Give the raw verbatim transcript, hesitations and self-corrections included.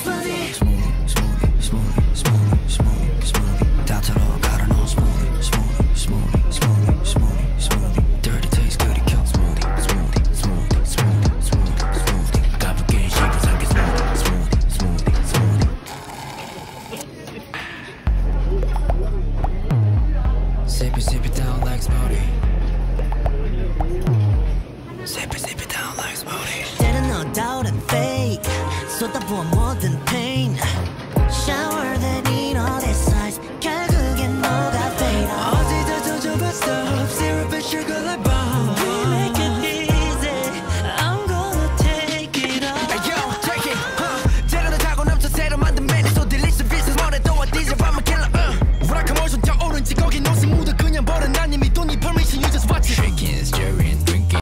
smoothie. Smoothie, smoothie, smoothie, smoothie, smoothie, smoothie. 다처럼 갈아 넣은 smoothie, smoothie, smoothie, smoothie, smoothie, smoothie. Dirty taste, good it kills. Smoothie, smoothie, smoothie, smoothie, smoothie, smoothie. 가볍게 씹어 삼켜 smoothie, smoothie, smoothie, smoothie. Sip it, sip it down like smoothie. Sip it, sip it down like smoothie. 때는 no doubt and fake 쏟아부어 뭐든